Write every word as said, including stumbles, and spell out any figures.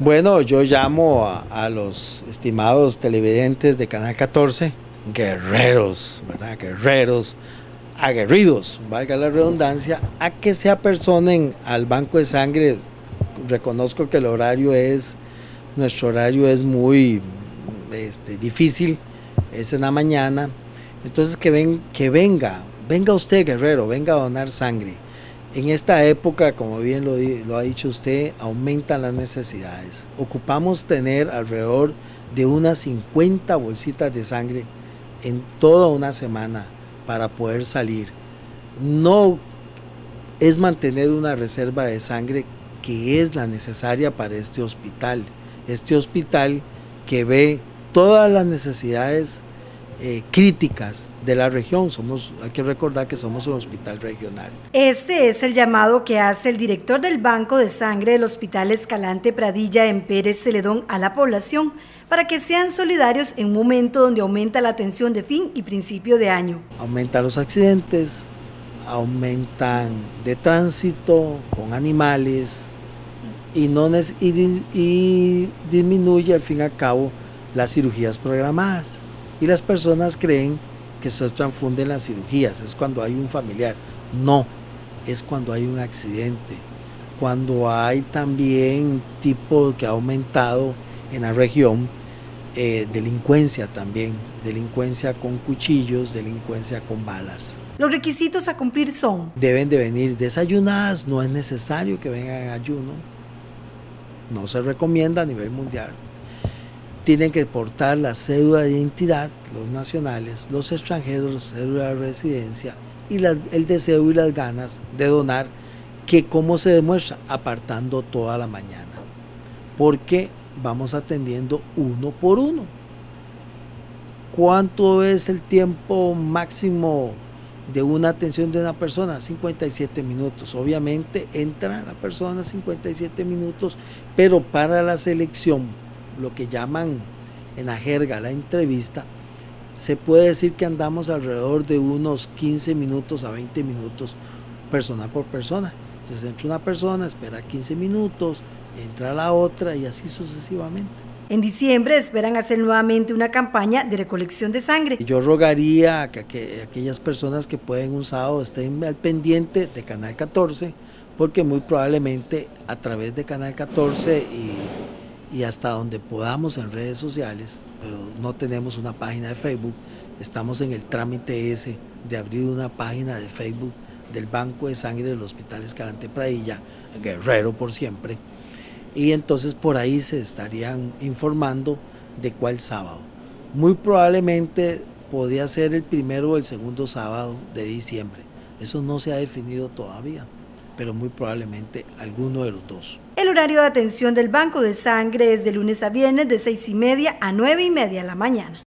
Bueno, yo llamo a, a los estimados televidentes de Canal catorce, guerreros, ¿verdad? Guerreros, aguerridos, valga la redundancia, a que se apersonen al banco de sangre. Reconozco que el horario es, nuestro horario es muy este, difícil, es en la mañana, entonces que, ven, que venga, venga usted guerrero, venga a donar sangre. En esta época, como bien lo, lo ha dicho usted, aumentan las necesidades. Ocupamos tener alrededor de unas cincuenta bolsitas de sangre en toda una semana para poder salir. No es mantener una reserva de sangre que es la necesaria para este hospital. Este hospital que ve todas las necesidades eh, críticas de la región. Somos, hay que recordar que somos un hospital regional. Este es el llamado que hace el director del Banco de Sangre del Hospital Escalante Pradilla en Pérez Celedón a la población para que sean solidarios en un momento donde aumenta la atención de fin y principio de año. Aumentan los accidentes, aumentan de tránsito con animales y, no y, y disminuye al fin y al cabo las cirugías programadas. Y las personas creen que se transfunden las cirugías, es cuando hay un familiar. No, es cuando hay un accidente, cuando hay también tipo que ha aumentado en la región, eh, delincuencia también, delincuencia con cuchillos, delincuencia con balas. Los requisitos a cumplir son: deben de venir desayunadas, no es necesario que vengan en ayuno, no se recomienda a nivel mundial. Tienen que portar la cédula de identidad, los nacionales, los extranjeros, cédula de residencia y la, el deseo y las ganas de donar, que como se demuestra, apartando toda la mañana, porque vamos atendiendo uno por uno. ¿Cuánto es el tiempo máximo de una atención de una persona? cincuenta y siete minutos. Obviamente entra la persona cincuenta y siete minutos, pero para la selección, lo que llaman en la jerga la entrevista, se puede decir que andamos alrededor de unos quince minutos a veinte minutos persona por persona. Entonces entra una persona, espera quince minutos, entra la otra y así sucesivamente. En diciembre esperan hacer nuevamente una campaña de recolección de sangre. Yo rogaría a que, que aquellas personas que pueden un sábado estén al pendiente de Canal catorce, porque muy probablemente a través de Canal catorce y y hasta donde podamos en redes sociales, pero no tenemos una página de Facebook, estamos en el trámite ese de abrir una página de Facebook del Banco de Sangre del Hospital Escalante Pradilla, guerrero por siempre, y entonces por ahí se estarían informando de cuál sábado. Muy probablemente podría ser el primero o el segundo sábado de diciembre, eso no se ha definido todavía, pero muy probablemente alguno de los dos. El horario de atención del Banco de Sangre es de lunes a viernes de seis y media a nueve y media de la mañana.